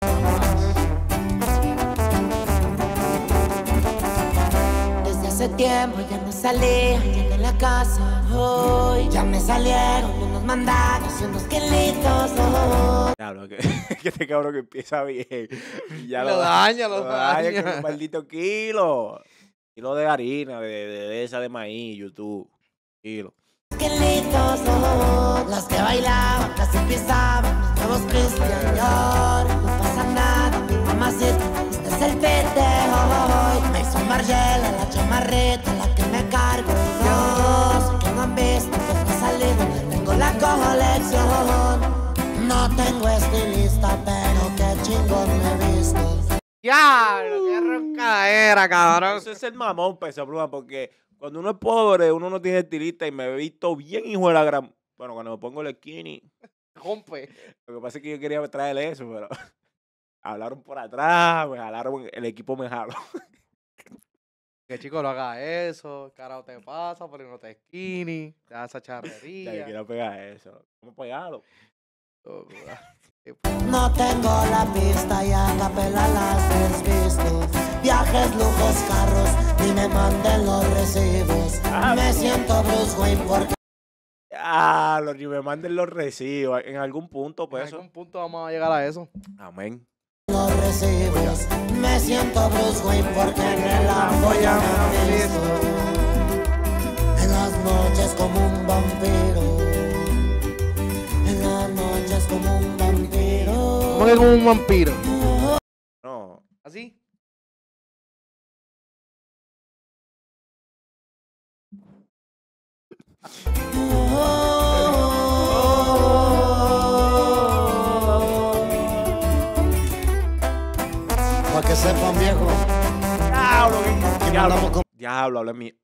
Desde hace tiempo ya no salía, llegué a la casa hoy. Ya me salieron unos mandados y unos kilitos hoy. Claro, que, que este cabrón que empieza bien. Y ya Lo daña, lo daña. con un maldito kilo. Kilo de harina, de, de, de esa de maíz, YouTube. Kilo. Kilitos hoy. Los que bailaban casi pisaban los nuevos Christian Dior. No pasa nada, mi mamacita, este es el beat de hoy. Me hizo Margiela, la chamarrita, la que me cargo. Yo sé que no han visto, pues no he salido, tengo la colección. No tengo estilista, pero qué chingón me he visto. ¡Diablo! ¡Qué roncadera, cabrón! Eso es el mamón, Peso Pluma, porque cuando uno es pobre, uno no tiene estilista y me he visto bien hijo de la gran... Bueno, cuando me pongo el skinny, Rompe. lo que pasa es que yo quería traerle eso, pero hablaron por atrás, me jalaron, el equipo me jaló. Que chico no haga eso. Carajo te pasa, pero no te skinny. Te da esa Ya que charrería. quiero pegar eso. ¿Cómo pegarlo? Oh, ah. No tengo la pista y a capela las desvisto. Viajes, lujos, carros, ni me manden los recibos. Ah, Me siento Bruce Wayne porque Ah, los ni me manden los recibos. En algún punto, En pues eso. algún punto vamos a llegar a eso. Amén. los recibos. Me siento Bruce Wayne porque en el Lambo ya me han visto. En las noches como un vampiro. En las noches como un vampiro. ¿Cómo que como un vampiro? No. ¿Así? Para que sepan, viejo. Diablo, que diablo. hablamos con- Diablo, habla mi.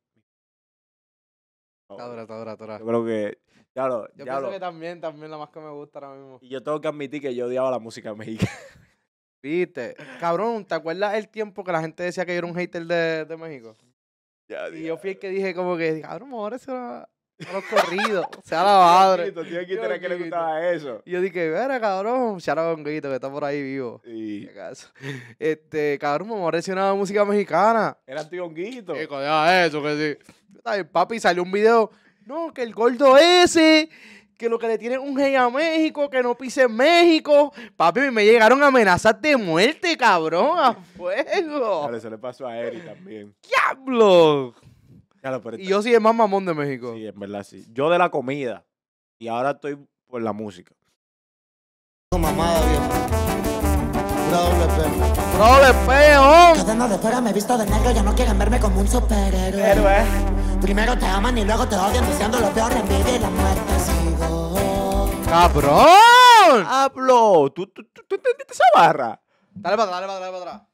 Está dura, está dura, está dura. Yo creo que. Diablo, Yo diablo. pienso que también, también la más que me gusta ahora mismo. Y yo tengo que admitir que yo odiaba la música mexicana. Viste. Cabrón, ¿te acuerdas el tiempo que la gente decía que yo era un hater de, de México? Ya, Y yo fui el que dije como que, cabrón, ahora se a los corridos. Sea la madre. Tío, tío, ¿quién Yo, era que le Guito. gustaba eso? Y yo dije, vera, cabrón, shout Honguito, que está por ahí vivo. Y ¿Qué acaso? Este, cabrón, me apareció una música mexicana. era tío Honguito. ¿Qué coño eso? Que sí. Está bien, papi, salió un video. No, que el gordo ese, que lo que le tiene un hey a México, que no pise México. Papi, me llegaron amenazas de muerte, cabrón, a fuego. Claro, eso le pasó a Eri también. ¡Diablo! Claro, pero Y yo soy el más mamón de México. sí, en verdad sí. Yo de la comida. Y ahora estoy por la música. Mamada, viejo. Doble P. ¡Doble peón! Cadena de fuera me he visto de negro, ya no quieren verme como un superhéroe. Primero te aman y luego te odian, deseando lo peor, la envidia y la muerte sigo. ¡Cabrón! cabrón! ¡Hablo! ¿Tú, tú, tú, tú entendiste esa barra? Dale para atrás, dale para atrás, dale para atrás.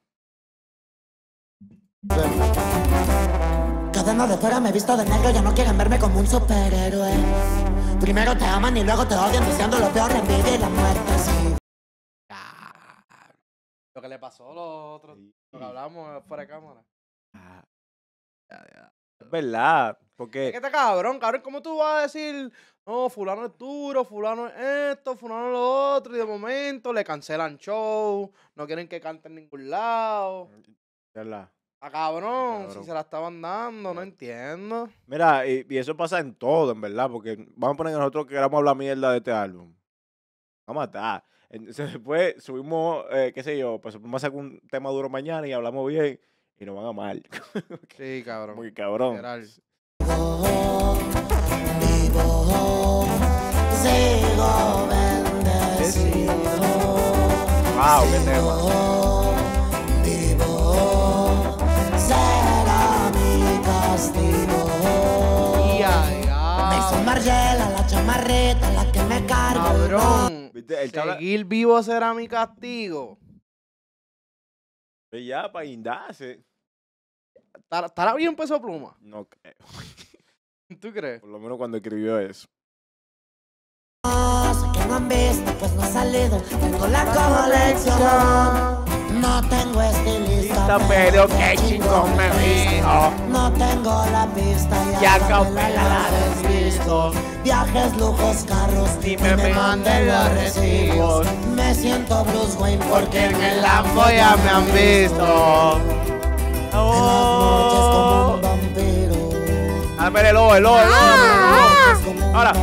Cadena de fuera me he visto de negro, ya no quieren verme como un superhéroe. Primero te aman y luego te odian, deseando lo peor, la envidia y la muerte, sí. Lo que le pasó a los otros, lo que hablamos fuera de cámara. Ah, es verdad, Es porque que está cabrón, cabrón, ¿cómo tú vas a decir, no, fulano es duro, fulano es esto, fulano es lo otro, y de momento le cancelan show, no quieren que cante en ningún lado? es verdad. A cabrón, Cabrón. si se la estaban dando, no entiendo. Mira, y, y eso pasa en todo, en verdad, porque vamos a poner que nosotros queramos hablar mierda de este álbum. Vamos a matar. Entonces después subimos, eh, qué sé yo, pues vamos a sacar un tema duro mañana y hablamos bien y nos van a mal. Sí, cabrón. Muy cabrón. Literal. Vivo, sigo bendecido. Wow, qué tema. Vivo, será mi castigo. Ya, ya. Me hizo Margiela, la chamarrita, la que me carga. Cabrón, ¿Viste? Él te habla- seguir vivo será mi castigo. Pues ya, para guindarse. ¿Estará estará bien Peso Pluma? No creo. ¿Tú crees? Por lo menos cuando escribió eso. Sé que no han visto, pues no ha salido. Tengo la colección. No tengo estilista, pero qué chingón me vino. No tengo la pista, ya, Ya cambié la desvisto. Viajes, lujos, carros, dime me manden los recibos. Me siento Bruce Wayne porque en el Lambo ya me han visto. En las noches como un vampiro. Dame el ojo, el ojo, el ojo, Ah, el ojo. Ahora.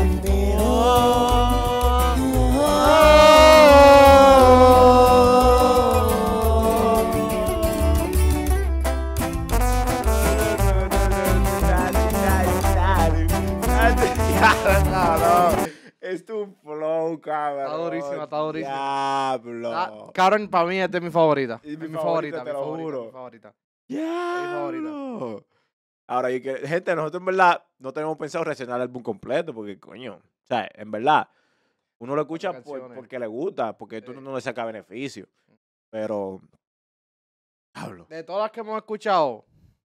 Cabrón, es tu flow, cabrón. Está durísimo, está durísimo. Diablo. Ah, cabrón, para mí esta es mi favorita. Es mi Es mi favorita, favorita, te mi lo favorita, juro. mi favorita. Diablo. Ahora, y que, gente, nosotros en verdad no tenemos pensado reaccionar al álbum completo, porque, coño, o sea, en verdad, uno lo escucha Cuatro por- canciones. porque le gusta, porque tú Sí. no, no le saca beneficio. Pero, diablo. De todas las que hemos escuchado,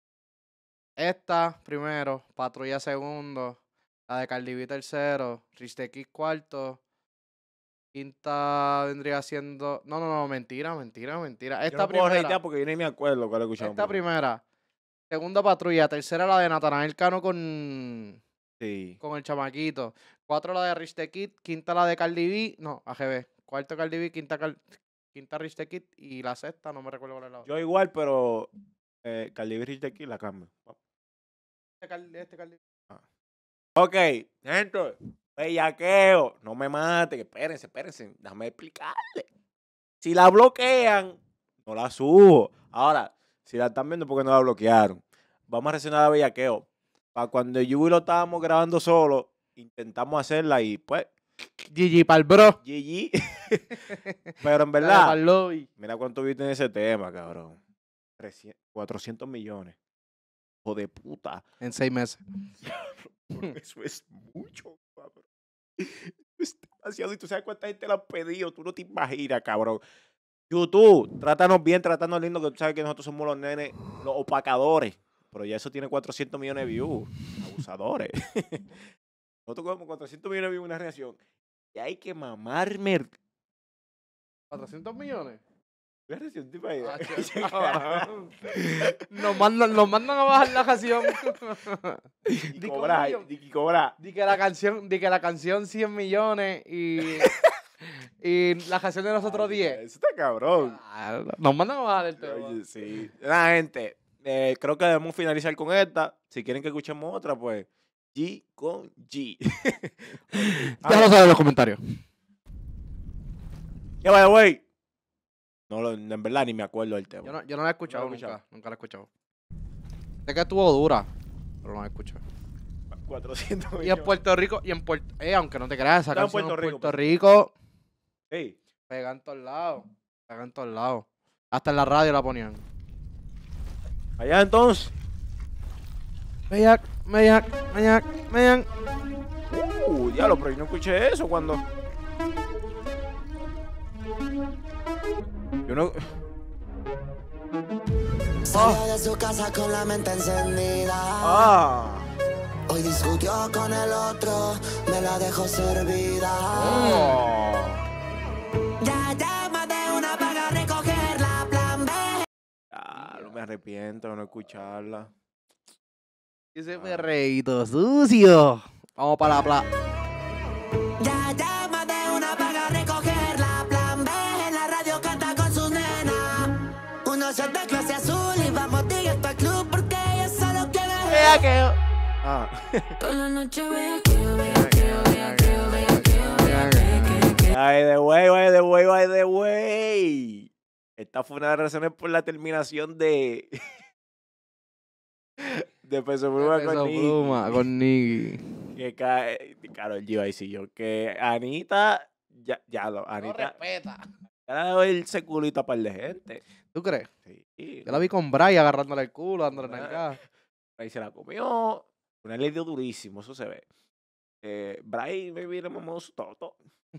esta primero, Patrulla segundo, la de Cardi B tercero, Rich the Kid cuarto, quinta vendría siendo... No, no, no, mentira, mentira, mentira. Yo Esta no puedo primera, reitear porque yo ni me acuerdo cuál escuchamos. esta primera, segunda Patrulla, tercera la de Natanael Cano con, Sí. con el chamaquito, cuatro la de Rich the Kid, quinta la de Cardi B, no, A G B, cuarto Cardi B, quinta, Car- quinta Rich the Kid y la sexta, no me recuerdo cuál es la otra. Yo igual, pero eh, Cardi B Rich de aquí la cambio. Este Cardi- este Cardi B. Ok, gente, bellaqueo. No me maten, espérense, espérense. Déjame explicarle. Si la bloquean, no la subo. Ahora, si la están viendo, porque no la bloquearon. Vamos a reaccionar a bellaqueo. Para cuando yo y lo estábamos grabando solo, intentamos hacerla y pues, G G pa'l bro. G G. Pero en Dale verdad, pa'l lobby. mira cuánto viste en ese tema, cabrón. trescientos, cuatrocientos millones. Hijo de puta. En seis meses. Eso es mucho, cabrón. Es demasiado. Y tú sabes cuánta gente lo ha pedido. Tú no te imaginas, cabrón. YouTube, trátanos bien, trátanos lindo, que tú sabes que nosotros somos los nenes, los opacadores. Pero ya eso tiene cuatrocientos millones de views. Abusadores. Nosotros cogemos cuatrocientos millones de views en una reacción. Y hay que mamarme. ¿cuatrocientos millones? La reacción, ¿te imaginas? Ah, Nos mandan, nos mandan a bajar la canción. Y Di cobrar, coño. y cobrar. Di que la canción, di que la canción cien millones y, y la canción de nosotros diez. Eso está cabrón. Ah, Nos mandan a bajar el tema. Oye, sí. Nada, gente. eh, creo que debemos finalizar con esta. Si quieren que escuchemos otra, pues G con G. Déjalo saber en los comentarios. Ya vaya, güey. No, lo- en verdad ni me acuerdo del tema. Yo no, yo no la he escuchado No la he nunca. escuchado. Nunca la he escuchado. Sé que estuvo dura, pero no la he escuchado. cuatrocientos Y en millones. Puerto Rico, y en Puerto, eh, aunque no te creas, esa Está en canción Puerto en Rico, Puerto pues. Rico Ey, pega en todos lados. Pega en todos lados. Hasta en la radio la ponían. allá entonces. Meyak, meyak, meyak, meyak. Uh, diablo, pero yo no escuché eso cuando. Yo no... Salió de su casa con la mente encendida. Ah. Hoy discutió con el otro, me la dejó servida. Oh. Ya llama de una para recoger la plan B. Ah, no me arrepiento de no escucharla. Ese perreíto sucio. Vamos para la plaza. Ya llama de una para recoger la plan B. En la radio canta con su nena. Uno shot de clase azul y vamos directo al club porque ella solo quiere. Vea que... Ah. Toda la noche vea que yo vea que yo vea que yo vea que yo vea que By the way, by the way, by the way. Esta fue una de las razones por la terminación de... de Peso Pluma Peso con Nicki. Pluma con Nicki. Que cae... Karol G, ahí sí yo. Que Anita... Ya, ya lo... No Anita... respeta. Ya le ha dado el seculito a par de gente. ¿Tú crees? Sí. Yo la vi con Bray agarrándole el culo, dándole Ah. nalgada. Ahí se la comió. Una le dio durísimo, eso se ve. Eh, Bray me viene mamó su toto.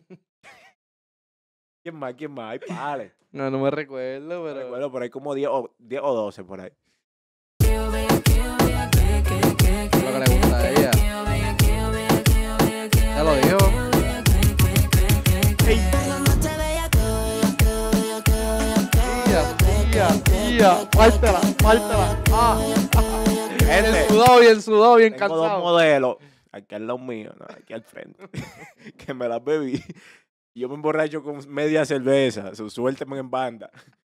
¿Quién más? ¿Quién más? Hay pales. No, no me recuerdo, No pero... recuerdo, por ahí como diez o, diez o doce por ahí. Lo que le gusta a ella. Ya lo dijo. Tía, tía, tía. Pártela, pártela. Ah, ah. Bien Gente, sudado, bien sudado, bien tengo dos cansado. modelos. Aquí al lado mío, no, aquí al frente. que me las bebí. Y yo me emborracho con media cerveza. Su suélteme en banda.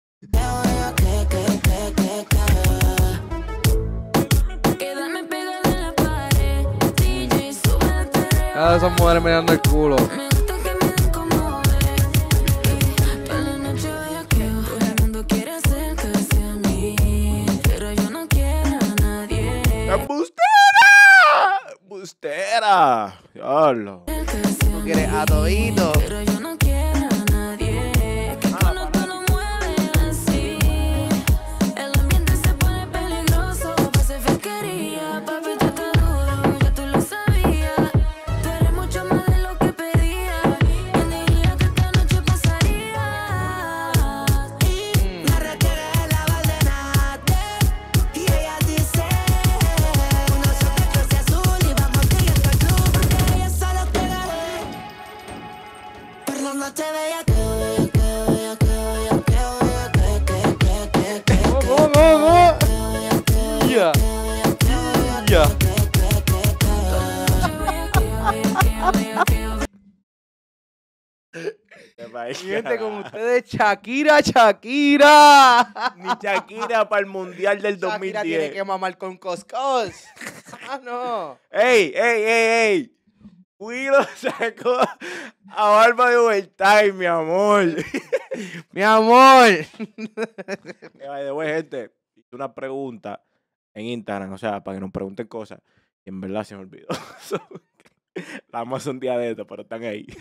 Quedarme pegada en la pared. D J, sube el perreo. Cada de esas mujeres mirando el culo. Me gusta que me den como es. Toda la noche bellaqueo. Todo el mundo quiere acercarse a mí, pero yo no quiero a nadie. ¡Bustera! ¡Bustera! Diablo. ¿Tú quieres a todito? Pero yo no quiero a nadie. Que cuando tú lo mueves así, el ambiente se pone peligroso. Pase fiscalía, papi, tú estás duro, ya tú lo sabías. Tú eres mucho más de lo que pedía. ¿Quién diría que esta noche pasaría? Me requiere la valdenate y ella dice: uno shot de clase azul y vamos directo al club porque ella solo quiere. Por la noche bella que bella, que bella, que bella, que bella, que, que, que, que, que, ¡Oh, oh, oh, oh! Ya. Ya. Y gente con ustedes, Shakira, Shakira. Ni Shakira para el Mundial del dos mil Shakira tiene diez. que mamar con coscos. Ah, no. ¡Ey, ey, ey, ey! Guido sacó a Barba de Overtime, mi amor. Mi amor. Eh, by the way, gente, hice una pregunta en Instagram, o sea, para que nos pregunten cosas. Y en verdad se me olvidó. So, la vamos a hacer un día de esto, pero están ahí.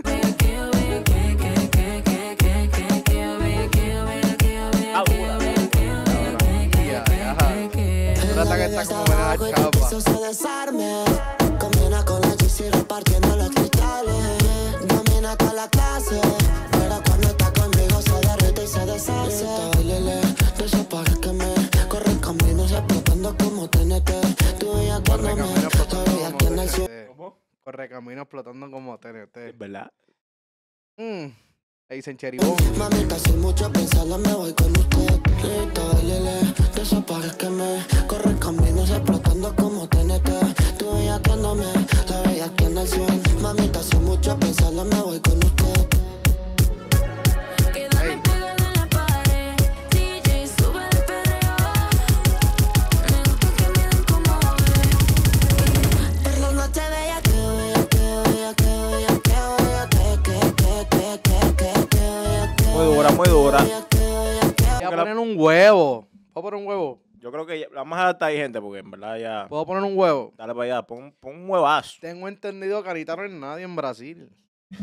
Ah, dura, Ya, ya. Trata que está como buena la chapa. Se desarme, combina con la G C repartiendo los cristales. Domina toda la clase, pero cuando está conmigo se derrite y se deshace. Lele, desaparezcame, corre caminos explotando como T N T. Tú y yo Corre cuando me camino explotando todavía aquí en como el cielo. T N T. Corre camino explotando como T N T. ¿Verdad? Mm. Le dicen cheribón. Mamita, sin mucho pensarlo me voy con usted. Lito, lele, desaparezcame, corre caminos explotando como T N T. Tú y yo cuando me todavía aquí en el cielo. Mamita, sin mucho pensarlo me voy con usted. Quédame pegada en la pared, D J, sube el perreo. Me gusta que me den como es. Por la noche bella, que bella, que bella, que bella, que bella, que, que, que, que, que, que, que bella, que Muy dura, muy dura. Voy a poner un huevo. ¿Puedo poner un huevo? Yo creo que ya, vamos a adaptar ahí, gente, porque en verdad ya... ¿Puedo poner un huevo? Dale para allá, pon, pon un huevazo. Tengo entendido que ahorita no es nadie en Brasil.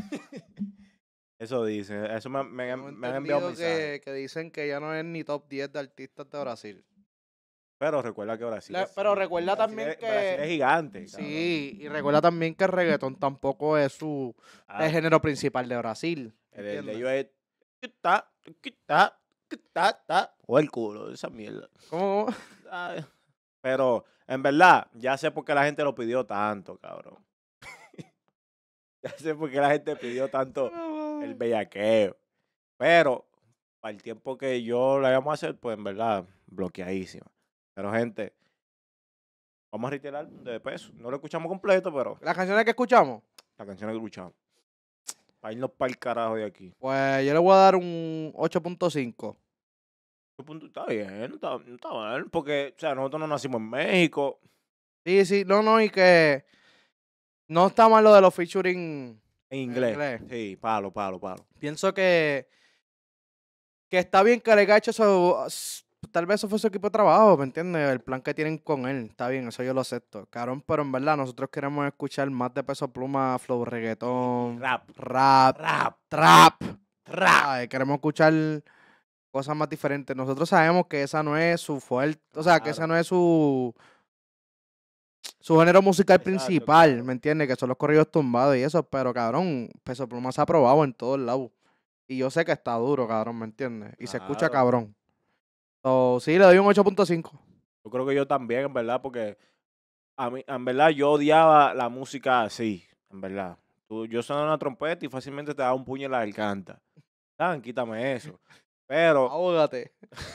Eso dice, eso me, me, Tengo me han enviado entendido mensajes. que, que dicen que ya no es ni top diez de artistas de Brasil. Pero recuerda que Brasil Le- es- pero recuerda Brasil también es- que- Brasil es gigante. cabrón. Sí, y recuerda también que el reggaetón tampoco es su Ah, el género principal de Brasil. el, el de ¿entiendes? ellos es... Está, Ta, ta, ta, o el culo, esa mierda. ¿Cómo? Ay, pero, en verdad, ya sé por qué la gente lo pidió tanto, cabrón. Ya sé por qué la gente pidió tanto el bellaqueo. Pero, para el tiempo que yo lo íbamos a hacer, pues, en verdad, bloqueadísima. Pero, gente, vamos a retirar el álbum de Peso. No lo escuchamos completo, pero ¿Las canciones que escuchamos? la canción que escuchamos. Para irnos para el carajo de aquí. Pues yo le voy a dar un ocho punto cinco. Está bien, está, está mal, porque, o sea, nosotros no nacimos en México. Sí, sí, no, no, y que no está mal lo de los featuring. En inglés. inglés. Sí, palo, palo, palo. Pienso que, que está bien que le haya hecho eso. s- Tal vez eso fue su equipo de trabajo, ¿me entiendes? El plan que tienen con él. Está bien, eso yo lo acepto. Cabrón, pero en verdad nosotros queremos escuchar más de Peso Pluma, flow reggaetón, Rap, rap, rap, trap. rap. Ay, queremos escuchar cosas más diferentes. Nosotros sabemos que esa no es su fuerte, o sea, que esa Claro. no es su su género musical Exacto, principal, claro. ¿me entiendes? Que son los corridos tumbados y eso, pero cabrón, Peso Pluma se ha probado en todos lados. Y yo sé que está duro, cabrón, ¿me entiendes? Y se escucha Claro. cabrón. So, sí, le doy un ocho punto cinco. Yo creo que yo también, en verdad, porque a mí, en verdad, yo odiaba la música así, en verdad. Tú, yo sonaba una trompeta y fácilmente te daba un puño en la garganta. Dan, quítame eso. Pero, Ahógate.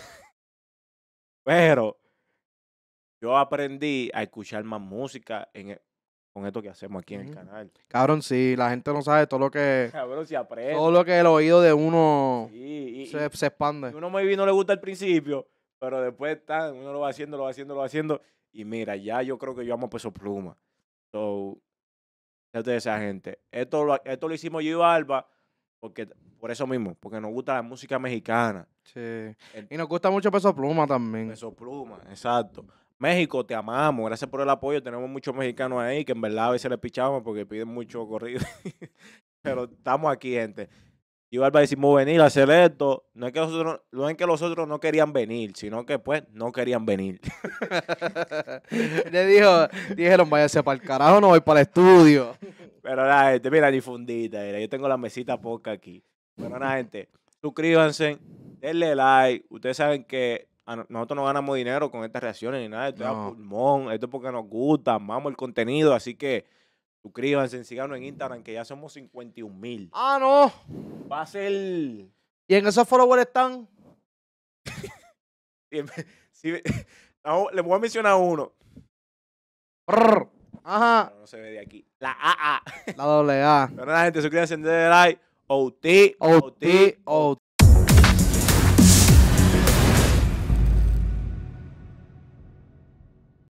pero, yo aprendí a escuchar más música en e- con esto que hacemos aquí en el Ujú. canal. Cabrón, sí, la gente no sabe todo lo que Cabrón, si aprende. todo lo que el oído de uno Sí, y, y- se, se expande. y uno maybe no le gusta al principio, pero después tan, uno lo va haciendo, lo va haciendo, lo va haciendo. Y mira, ya yo creo que yo amo Peso Pluma. So, ya de esa gente. Esto lo, esto lo hicimos yo y Barba porque, por eso mismo, porque nos gusta la música mexicana. Sí. El- Y nos gusta mucho Peso Pluma también. Peso Pluma, exacto. México, te amamos. Gracias por el apoyo. Tenemos muchos mexicanos ahí que en verdad a veces les pichamos porque piden mucho corrido. Pero estamos aquí, gente. Y Barba decimos venir a hacer esto. No es que los otros, no es que los otros no querían venir, sino que pues no querían venir. Le dijo, dijeron, váyase para el carajo, no voy para el estudio. Pero nada, gente, mira, difundita. Mira, yo tengo la mesita poca aquí. Pero nada, gente, suscríbanse, denle like. Ustedes saben que a no- nosotros no ganamos dinero con estas reacciones ni nada. Esto es a No. pulmón. Esto es porque nos gusta, amamos el contenido. Así que suscríbanse, síganos en Instagram, que ya somos cincuenta y un mil. Ah, no. Va a ser... Y en esos followers están. Sí, no, les voy a mencionar uno. Brr. Ajá. Pero no se ve de aquí. La A A. La doble A. Pero nada, gente, suscríbanse, denle like. O T, O T, O